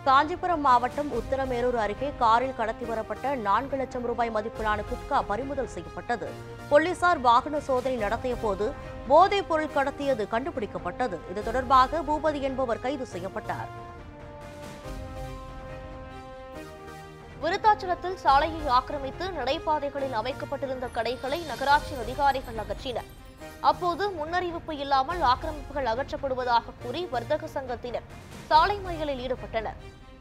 காஞ்சிபுரம் மாவட்டம் உத்தரமேரூர் அருகே காரில் கடத்தி வரப்பட்ட 4 லட்சம் ரூபாய் மதிப்பிலான குட்கா பறிமுதல் செய்யப்பட்டது. போலீசார் வாகன சோதனை நடத்திய போது போதைப் பொருள் கடத்தியது கண்டுபிடிக்கப்பட்டது. இது தொடர்பாக பூபதி என்பவர் கைது செய்யப்பட்டார். விருத்தாச்சலத்தில் சாலையை ஆக்கிரமித்து நடைபாதைகளில் அமைக்கப்பட்டிருந்த கடைகளை நகராட்சி அதிகாரிகள் அகற்றினர். அப்போது முன்னறிவிப்பு இல்லாமல் ஆக்கிரமிப்புகள் அகற்றப்படுவதாக கூறி வர்த்தக சங்கத்தினர் சாலை மறியலில் ஈடுபட்டனர்.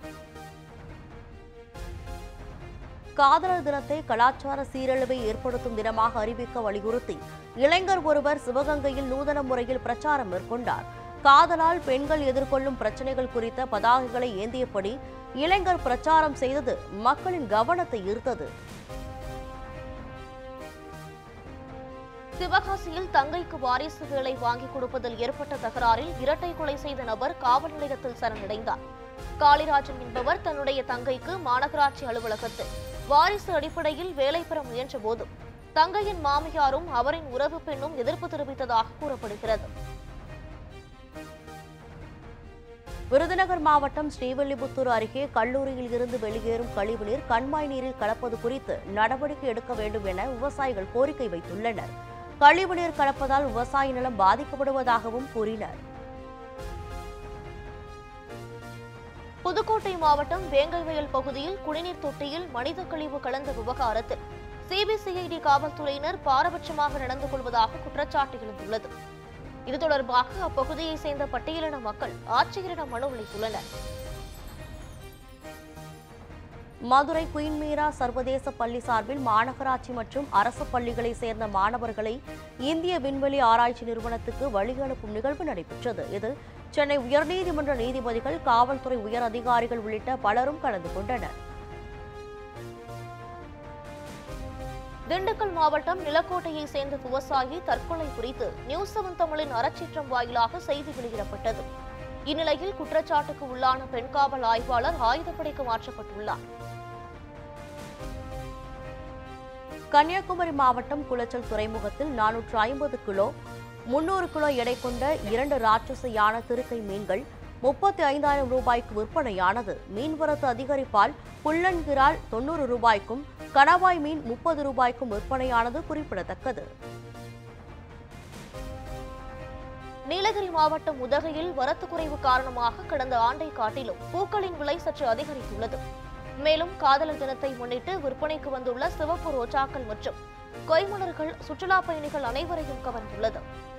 காதலர் தினத்தை கலாச்சார சீரழிவை ஏற்படுத்தும் தினமாக அறிவிக்க வலியுறுத்தி இளைஞர் ஒருவர் சிவகங்கையில் நூதன முறையில் பிரச்சாரம் மேற்கொண்டார். காதலால் பெண்கள் எதிர்கொள்ளும் பிரச்சனைகள் குறித்த பதாகைகளை ஏந்தியபடி இளைஞர் பிரச்சாரம் செய்தது மக்களின் கவனத்தை ஈர்த்தது. சிவகாசியில் தங்கைக்கு வாரிசு வேலை வாங்கிக் கொடுப்பதில் ஏற்பட்ட தகராறில் இரட்டை கொலை செய்த நபர் காவல் நிலையத்தில் சரணடைந்தார். காளிராஜன் என்பவர் தன்னுடைய தங்கைக்கு மாநகராட்சி அலுவலகத்தில் வாரிசு அடிப்படையில் வேலை பெற முயன்ற போது தங்கையின் மாமியாரும் அவரின் உறவு பெண்ணும் எதிர்ப்பு தெரிவித்ததாக கூறப்படுகிறது. விருதுநகர் மாவட்டம் ஸ்ரீவில்லிபுத்தூர் அருகே கல்லூரியில் இருந்து வெளியேறும் கழிவுநீர் கண்மாய் நீரில் கலப்பது குறித்து நடவடிக்கை எடுக்க வேண்டும் என விவசாயிகள் கோரிக்கை வைத்துள்ளனர். கழிவுநீர் கலப்பதால் விவசாய நிலம் பாதிக்கப்படுவதாகவும் கூறினர். புதுக்கோட்டை மாவட்டம் வேங்கைவயல் பகுதியில் குடிநீர் தொட்டியில் மனித கழிவு கலந்த விவகாரத்தில் சிபிசிஐடி காவல்துறையினர் பாரபட்சமாக நடந்து கொள்வதாக குற்றச்சாட்டு எழுந்துள்ளது. இது தொடர்பாக அப்பகுதியை சேர்ந்த பட்டியலின மக்கள் ஆட்சியரிடம் மனு அளித்துள்ளனர். மதுரை குயின் மீரா சர்வதேச பள்ளி சார்பில் மாநகராட்சி மற்றும் அரசு பள்ளிகளை சேர்ந்த மாணவர்களை இந்திய விண்வெளி ஆராய்ச்சி நிறுவனத்துக்கு வழி அனுப்பும் நிகழ்வு நடைபெற்றது. இதில் சென்னை உயர்நீதிமன்ற நீதிபதிகள், காவல்துறை உயர் அதிகாரிகள் உள்ளிட்ட பலரும் கலந்து கொண்டனர். திண்டுக்கல் மாவட்டம் நிலக்கோட்டையை சேர்ந்த விவசாயி தற்கொலை குறித்து நியூஸ் 7 தமிழின் அறச்சீற்றம் வாயிலாக செய்தி வெளியிடப்பட்டது. இந்நிலையில் குற்றச்சாட்டுக்கு உள்ளான பெண் காவல் ஆய்வாளர் ஆயுதப்படைக்கு மாற்றப்பட்டுள்ளார். கன்னியாகுமரி மாவட்டம் குளச்சல் துறைமுகத்தில் 450 கிலோ 300 கிலோ எடை கொண்ட 2 ராட்சச யான திருக்கை மீன்கள் 35,000 ரூபாய்க்கு விற்பனையானது. மீன்வரத்து அதிகரிப்பால் புல்லன்கிரால் 90 ரூபாய்க்கும் கணவாய் மீன் 30 ரூபாய்க்கும் விற்பனையானது குறிப்பிடத்தக்கது. நீலகிரி மாவட்டம் உதகையில் வரத்து குறைவு காரணமாக கடந்த ஆண்டை காட்டிலும் பூக்களின் விலை சற்று அதிகரித்துள்ளது. மேலும் காதலர் தினத்தை முன்னிட்டு விற்பனைக்கு வந்துள்ள சிவப்பு ரோஜாக்கள் மற்றும் கொய்மலர்கள் சுற்றுலா பயணிகள் அனைவரையும் கவர்ந்துள்ளது.